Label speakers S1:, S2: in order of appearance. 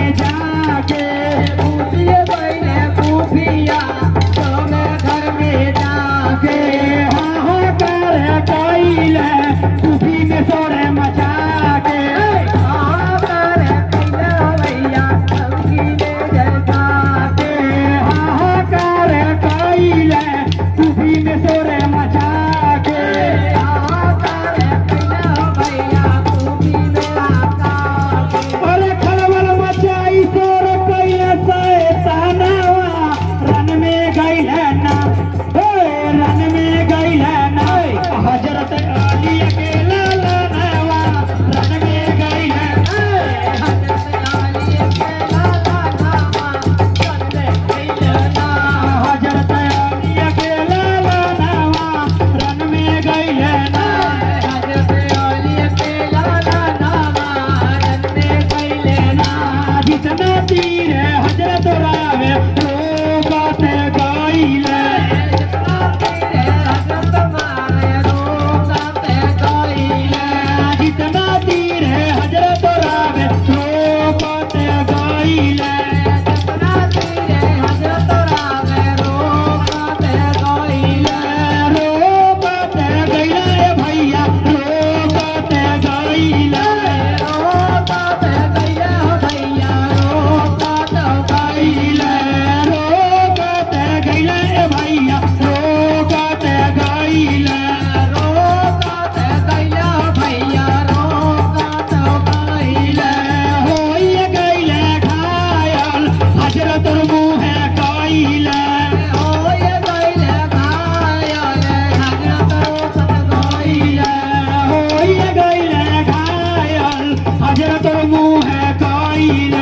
S1: में जाके पूछिए पहले पूछिया सोने घर में जाके हाहाकार कैले कुफी में सोरे मचा के हाहाकार कैले भैया संगी में जगा के हाहाकार कैले कुफी में सोरे मचा के हाहाकार कैले भैया कुफी में आका अरे खलबल मचाई सोर कैले शैतानवा रन में गइले ना रन में गइले ना हजरत अली के लाला नवा रन में गइले हजरत अली के लाला नवा रन में गइले ना हजरत अली के लाला नवा रन में गइले ना हजरत अली के लाला नवा रन में गइले ना जितना तीर है हजरत रावे वो बाते गइले जितना तीर है हजरत मारे रो बाते गइले जितना तीर है हजरत रावे रो बाते गइले जितना तीर है हजरत रावे रो बाते गइले रो बाते गइले भैया रो बाते गइले रो बाते गइले हो भैया रो बाते गइले रो बाते गइले भैया रो बाते गइले रो बाते गइले हो भैया रो बाते गइले होइए गइले घायल हजरत मुँह गइले होइए गइले घायल हजरत गइले होइए गइले घायल हजरत मुँह गइले